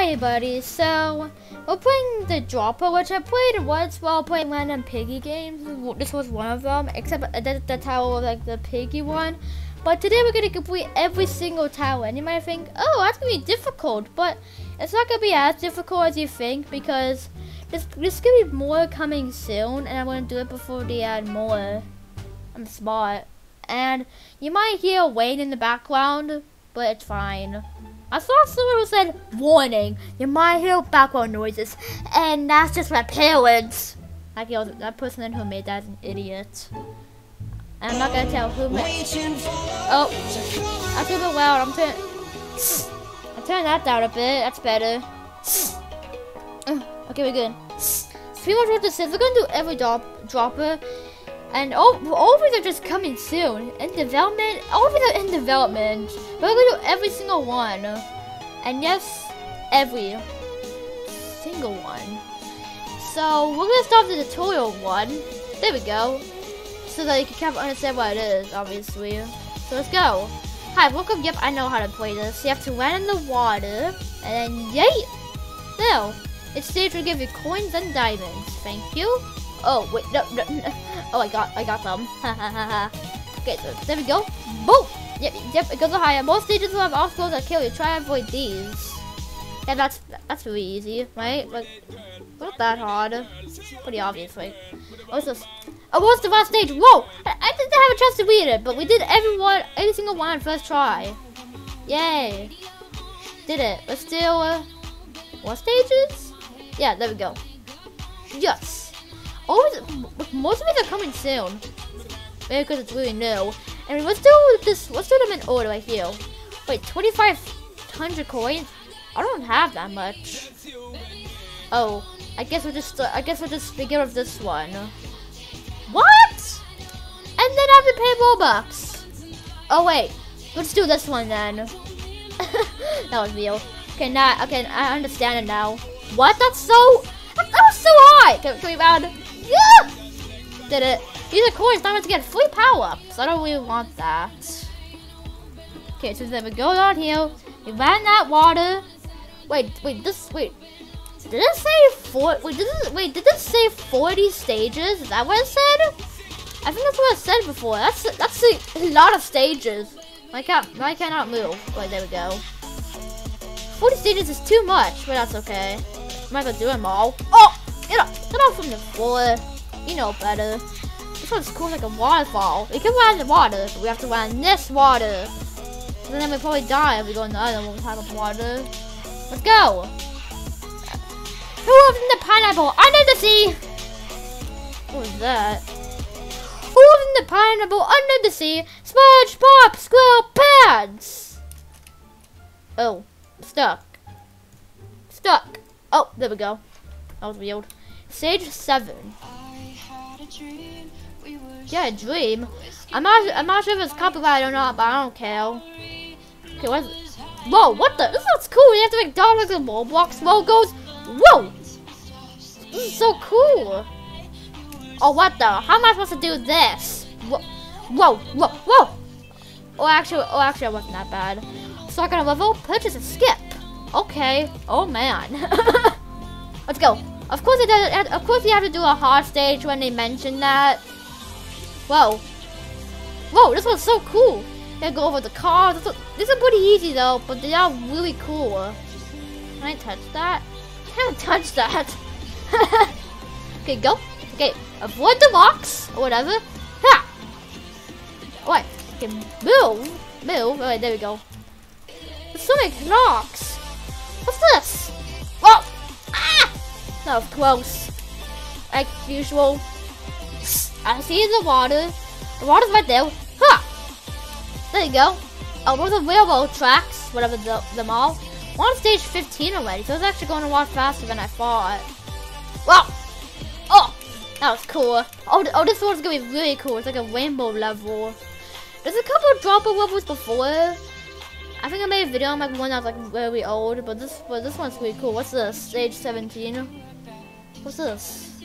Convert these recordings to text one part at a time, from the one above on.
Hi buddy, so we're playing the dropper, which I played once while playing random piggy games. This was one of them, except the tower, like the piggy one. But today we're gonna complete every single tower, and you might think, oh, that's gonna be difficult, but it's not gonna be as difficult as you think, because there's gonna be more coming soon, and I'm gonna do it before they add more. I'm smart. And you might hear Wayne in the background, but it's fine. I saw someone who said, warning, you might hear background noises, and that's just my parents. Like, yo, that person who made that is an idiot. And I'm not gonna tell who made. Oh, that's a bit loud. I'm turning that down a bit. That's better. Okay, we're good. So pretty much what this is, we're gonna do every dropper. And all of these are just coming soon. In development, all of these are in development. We're gonna do every single one. And yes, every single one. So we're gonna start the tutorial one. There we go. So that you can kind of understand what it is, obviously. So let's go. Hi, welcome. Yep, I know how to play this. You have to land in the water, and then yay! No, it's stage will give you coins and diamonds. Thank you. Oh wait, no. Oh, I got them. Okay, so there we go. Boom. Yep. It goes higher. Most stages will have obstacles that kill you. Try to avoid these. Yeah, that's really easy, right? Like, not that hard. Pretty obvious, right? What's this? Oh, what's the last stage? Whoa! I didn't have a chance to read it, but we did every single one first try. Yay! Did it. Let's do what stages? Yeah, there we go. Yes. Most of these are coming soon. Maybe because it's really new. I mean, let's do this. Let's do them in order right here. Wait, 2,500 coins. I don't have that much. Oh, I guess we'll just begin with this one. What? And then I have to pay Robux. Oh wait, let's do this one then. That was real. Okay, I understand it now. What? That was so high. Can we round? Yeah! Did it. These are coins, not meant to get free power-ups. I don't really want that. Okay, so then we go down here. We ran that water. Wait. Did it say did this say 40 stages? Is that what it said? I think that's what it said before. That's a lot of stages. I cannot move. Wait, there we go. 40 stages is too much, but that's okay. I'm not gonna do them all. Oh! Get off from the floor. You know better. This one's cool like a waterfall. We can land in the water, but we have to land in this water. And then we probably die if we go in the other one type of water. Let's go. Who lives in the pineapple under the sea? What was that? Who lives in the pineapple under the sea? SpongeBob SquarePants. Oh, stuck. Oh, there we go. That was weird. Stage 7. Yeah, a dream. I'm not sure if it's copyrighted or not, but I don't care. Okay, what is it? Whoa, what the? This looks cool. You have to make dogs like the roblox logos. Whoa! This is so cool. Oh, what the? How am I supposed to do this? Whoa! Oh, actually, I wasn't that bad. Start on a level. Purchase a skip. Okay. Oh man. Let's go. Of course you have to do a hard stage when they mention that. Whoa, this one's so cool. You gotta go over the cars. This is pretty easy though, but they are really cool. Can I touch that? I can't touch that. Okay, go. Okay, avoid the rocks or whatever. Ha! Wait, okay, move. Alright, there we go. There's so many blocks. What's this? Whoa! Ah! That was close. Like usual. I see the water. The water's right there. Ha! There you go. Oh, those are railroad tracks. Whatever them all. We're on stage 15 already, so it's actually going a lot faster than I thought. Wow! Oh! That was cool. Oh, this one's gonna be really cool. It's like a rainbow level. There's a couple of dropper levels before. I think I made a video on like one that was like really old, but this one's really cool. What's this? Stage 17. What's this?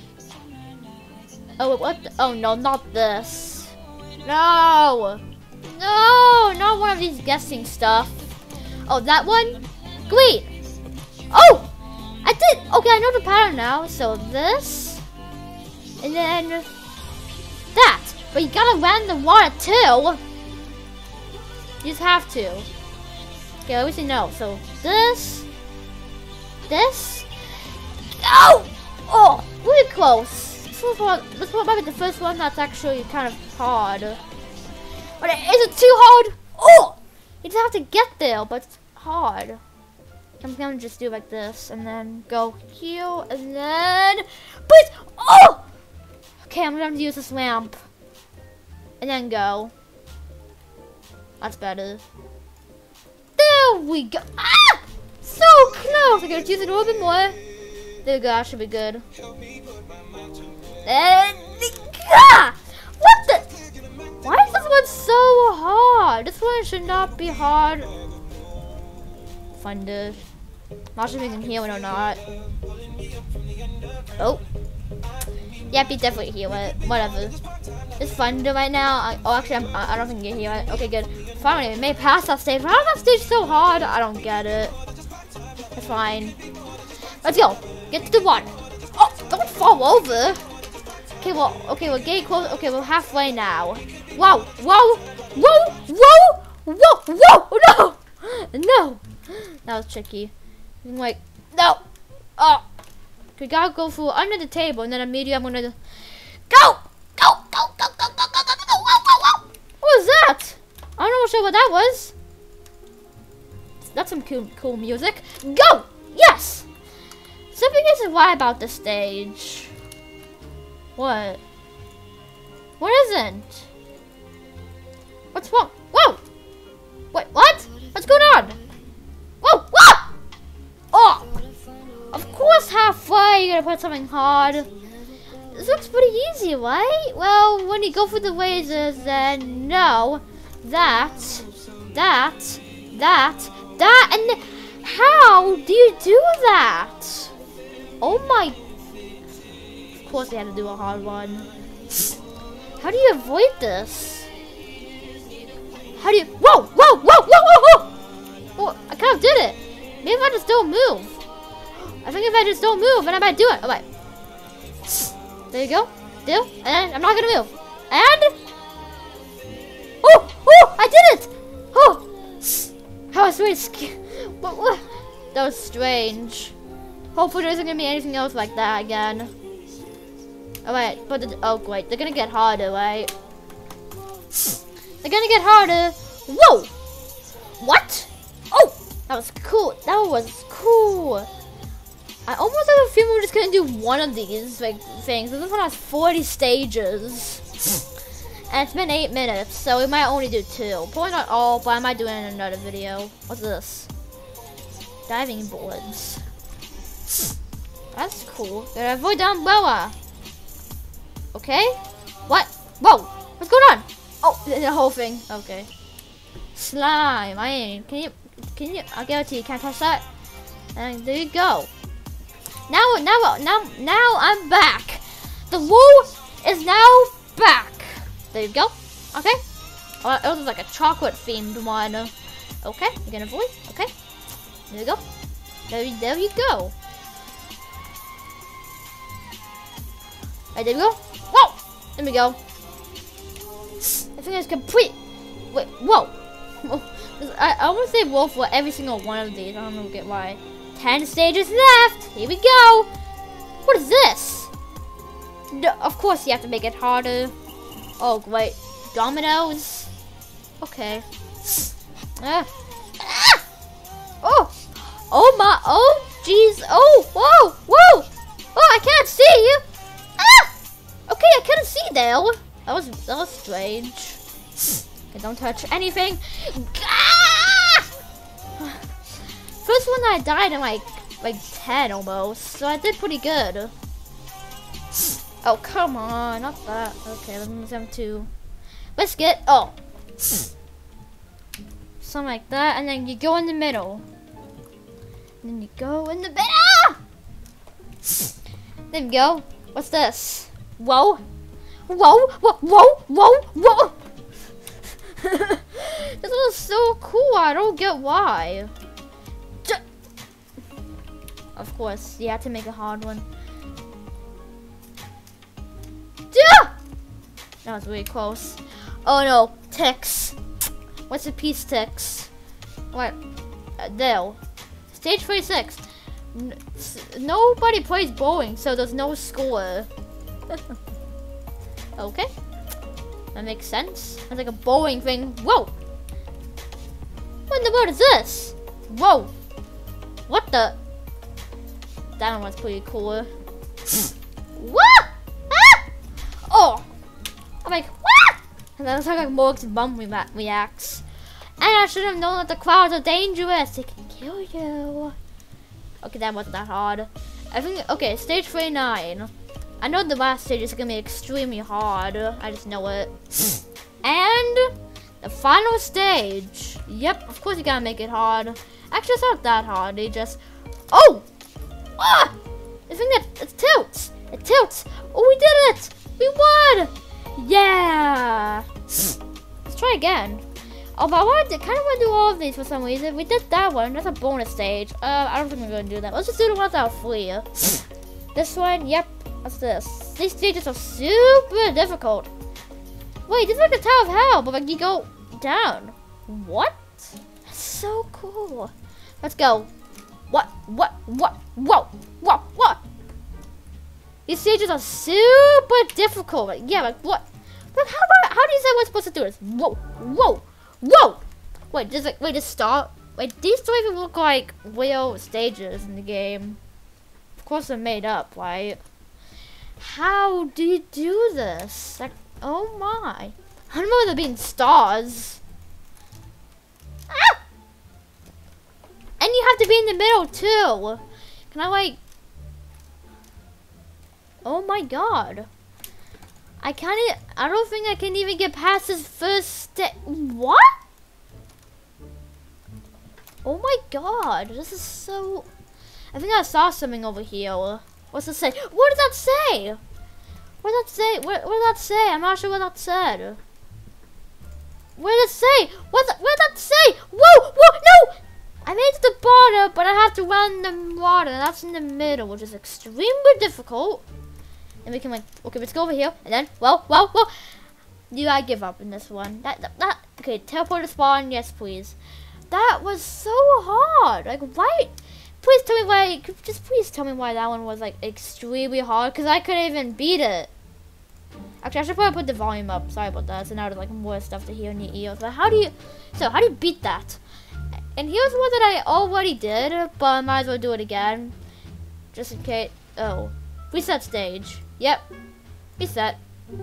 Oh, what? Oh no, not this. No, not one of these guessing stuff. Oh, that one? Great. Oh! I did! Okay, I know the pattern now. So this. And then that. But you gotta land the water too. You just have to. Okay, let me see. No. So this. This. Oh! Oh! Really close. This one might be the first one that's actually kind of hard. But is it too hard? Oh! You just have to get there, but it's hard. I'm gonna just do like this and then go here and then. But oh! Okay, I'm gonna have to use this lamp. And then go. That's better. There we go. Ah! So close! I gotta use it a little bit more. There we go, that should be good. And ah! What the? Why is this one so hard? This one should not be hard. Thunder. Not sure if we can heal it or not. Oh. Yep, you definitely heal it. Whatever. It's thunder right now. Actually, I don't think you heal it. Okay, good. Finally, we made past that stage. Why is that stage so hard? I don't get it. It's fine. Let's go. Get to the water. Oh, don't fall over. Okay, we're getting close. Okay, we're halfway now. Whoa, whoa, whoa, whoa, whoa, whoa, no, no. That was tricky. I'm like, no. Oh, we gotta go through under the table, and then immediately I'm gonna go, go, go, go, go, go, go, go, go, go, go. What was that? I don't know sure what that was. That's some cool music. Go, yes. Something isn't right about this stage. What? What isn't? What's wrong? Whoa! Wait, what? What's going on? Whoa! What? Oh! Of course halfway you're gonna put something hard. This looks pretty easy, right? Well, when you go through the lasers, then no. That, and how do you do that? Oh my... Of course they had to do a hard one. How do you avoid this? How do you... Whoa! Whoa! Whoa! Whoa! Whoa! Whoa! Oh, I kind of did it. Maybe if I just don't move. I think if I just don't move, then I might do it. Alright. There you go. Do. And I'm not going to move. And... Oh! Oh! I did it! Oh! That was really scary. What? That was strange. Hopefully there isn't going to be anything else like that again. Alright, but oh wait, they're gonna get harder, right? They're gonna get harder. Whoa! What? Oh! That was cool. That was cool. I almost have a feeling we're just gonna do one of these like things. This one has 40 stages. And it's been 8 minutes, so we might only do 2. Probably not all, but I might do it in another video. What's this? Diving boards. That's cool. Gotta avoid the umbrella. Okay. What? Whoa! What's going on? Oh, the whole thing. Okay. Slime. Can you? I'll guarantee you can't touch that. And there you go. Now I'm back. The wall is now back. There you go. Okay. Oh, it was like a chocolate themed one. Okay. You're gonna avoid. Okay. There you go. There you go. Right, there we go. Whoa! There we go. I think it's complete. Wait, whoa. I want to say whoa for every single one of these. I don't know get why. 10 stages left. Here we go. What is this? No, of course you have to make it harder. Oh, great. Dominoes. Okay. Oh. Oh my. Oh, jeez. Oh, whoa, whoa. Oh, I can't see you. Okay, I couldn't see there. That was strange. Okay, don't touch anything. First one I died in like 10 almost, so I did pretty good. Oh come on, not that. Okay, let me move them to biscuit. Oh, something like that, and then you go in the middle. And then you go in the middle. There we go. What's this? Whoa! Whoa! Whoa! Whoa! Whoa! Whoa! This was so cool. I don't get why. Of course, you have to make a hard one. Yeah! That was really close. Oh no, ticks. What's a piece ticks? What? No. Stage 46. Nobody plays bowling, so there's no score. Okay. That makes sense. It's like a bowling thing. Whoa! What in the world is this? Whoa! What the? That one was pretty cool. What? Ah! Oh! I'm like, what? And that's how like Morg's bum reacts. And I should have known that the clouds are dangerous. They can kill you. Okay, that wasn't that hard. I think, okay, stage 39. I know the last stage is gonna be extremely hard. I just know it. And the final stage. Yep, of course you gotta make it hard. Actually, it's not that hard. They just, oh! Ah! I think that it tilts. It tilts. Oh, we did it! We won! Yeah! Let's try again. Oh, but I kind of want to do all of these for some reason. We did that one. That's a bonus stage. I don't think we're going to do that. Let's just do the ones that are free. This one, yep. What's this? These stages are super difficult. Wait, this is like the Tower of Hell, but like you go down. What? That's so cool. Let's go. What? What? These stages are super difficult. Yeah, like what? Like how do you say we're supposed to do this? Whoa. Wait, just stop. Wait, these don't even look like real stages in the game. Of course they're made up, right? How do you do this? Like, oh my. I don't know there being stars. Ah! And you have to be in the middle too. Can I like... Oh my god. I don't think I can even get past this first step. What? Oh my god, this is so... I think I saw something over here. What's it say? What does that say? What does that say? What does that say? I'm not sure what that said. What did it say? What did that say? Whoa, no! I made it to the bottom, but I have to run the water. That's in the middle, which is extremely difficult. And we can like, okay, let's go over here, and then, well. You gotta give up in this one. Okay, teleport to spawn, yes please. That was so hard. Like, why? Please tell me why. Just please tell me why that one was like extremely hard, because I couldn't even beat it. Actually, I should probably put the volume up. Sorry about that. So now there's like more stuff to hear in your ears. But how do you beat that? And here's one that I already did, but I might as well do it again, just in case. Oh, reset stage. Yep, reset.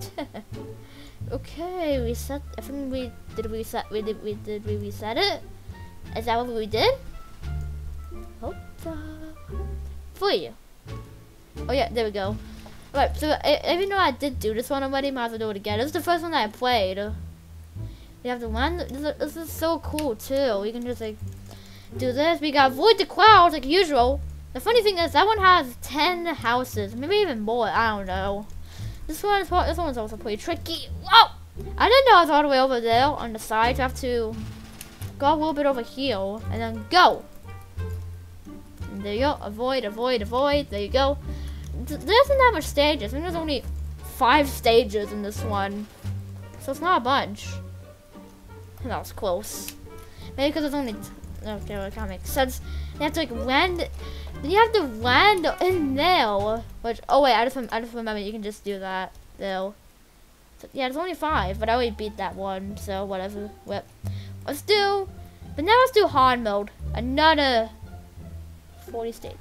Okay, reset. I think we did reset. Did we reset it? Is that what we did? Hope so. Free. Oh yeah, there we go. Alright, so even though I did do this one already, might as well do it again. This is the first one that I played. We have the one. This is so cool too. We can just like do this. We got avoid the clouds like usual. The funny thing is that one has 10 houses, maybe even more. I don't know. This one's also pretty tricky. Whoa! I didn't know I was all the way over there on the side. So I have to go a little bit over here and then go. And there you go. Avoid. There you go. There isn't that much stages. I think there's only 5 stages in this one, so it's not a bunch. That was close. Maybe because there's only... Okay, well, it kind of makes sense. You have to like land... Then you have to land in there. Which... Oh wait, I just remember you can just do that. Though. So, yeah, there's only 5, but I already beat that one. So, whatever. Whip. Let's do... But now let's do hard mode. Another 40 stages.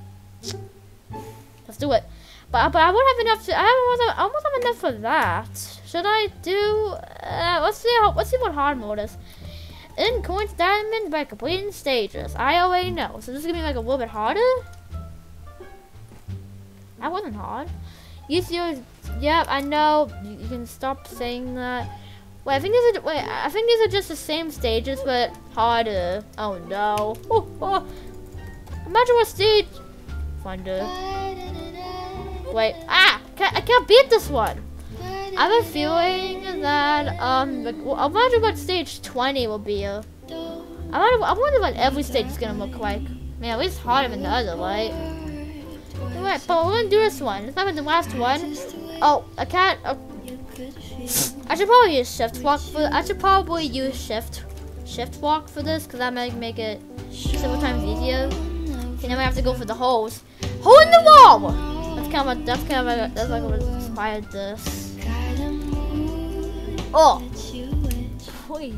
Let's do it. But I won't have enough to... I almost have enough for that. Should I do... let's see what hard mode is. In coins diamond by completing stages. I already know. So this is gonna be like a little bit harder. That wasn't hard. Use your... Yep, I know. You can stop saying that. Wait, I think these are just the same stages, but harder. Oh no. Imagine what stage... Thunder. Wait. Ah! I can't beat this one. I have a feeling that, like, I wonder what stage 20 will be. I wonder what every stage is gonna look like. Man, at least harder than the other, right? Alright, but we're gonna do this one. It's not even the last one. Oh, I can't. Oh. I should probably use shift walk for. I should probably use shift walk for this, because that might make it several times easier. Okay, now we have to go for the holes. Hole in the wall. That's like what inspired this. Oh. Wait.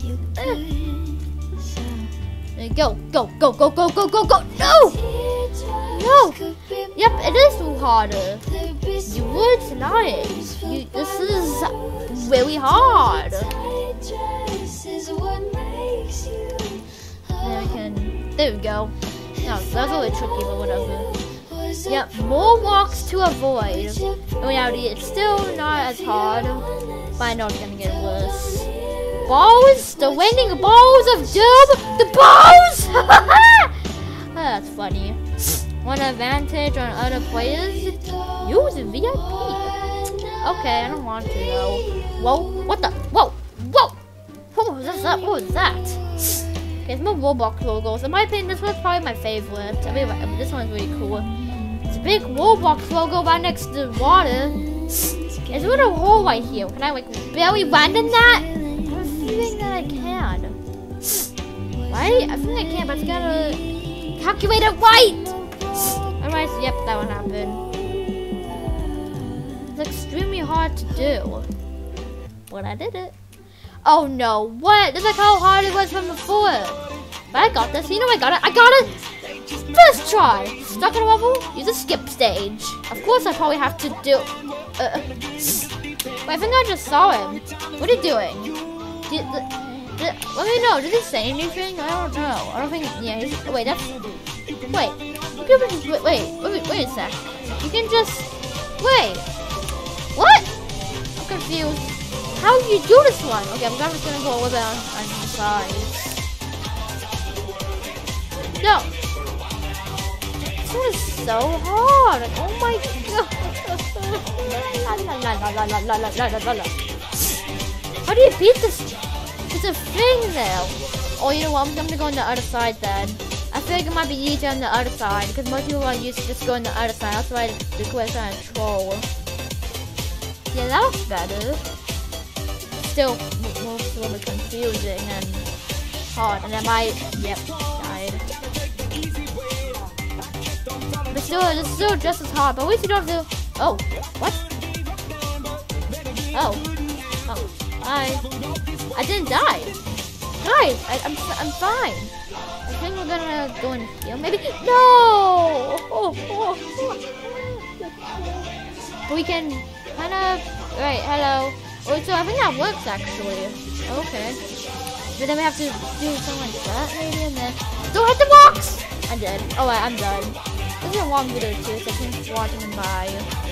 There you go. Go. No! No! Yep, it is harder. You would deny it. This is really hard. There we go. No, that's really tricky, but whatever. Yep, more walks to avoid. In reality, it's still not as hard, but I know it's gonna get worse. Balls? The winning balls of doom? The balls? That's funny. One advantage on other players? Use VIP. Okay, I don't want to though. Whoa, what the? Whoa. What was that? What was that? Okay, it's more Roblox logos. In my opinion, this one's probably my favorite. I mean, this one's really cool. It's a big Roblox logo right next to the water. There's a little hole right here. Can I like barely land in that? I have a feeling that I can. Right? I think I can, but it's gotta calculate it right. Alright, so yep, that one happened. It's extremely hard to do. But I did it. Oh no, what? That's like how hard it was from before. But I got this. You know I got it. I got it! First try! Stuck in a level? Use a skip stage. Of course I probably have to do... Wait, I think I just saw him. What are you doing? Let me know. Did he say anything? I don't know. I don't think... Yeah, he's... Wait, that's... Wait a sec. You can just... Wait. What? I'm confused. How do you do this one? Okay, I'm just gonna go over on the side. No. This one is so hard. Oh my god. How do you beat this? There's a thing there. Oh, you know what? I'm gonna go on the other side then. I feel like it might be easier on the other side because most people are used to just go on the other side. That's why the question I troll. Yeah, that was better. Still, most a little bit confusing and hard, and I might, died. But still, it's still just as hard. But at least you don't have to. Oh, what? Oh, I didn't die. Guys, I'm fine. I think we're gonna go in here. Maybe no. We can kind of. Right, hello. Oh, so I think that works actually. Okay. But then we have to do something like that maybe, and then don't hit the box! I did. Oh, I'm done. This is a long video too, so I can watch them by.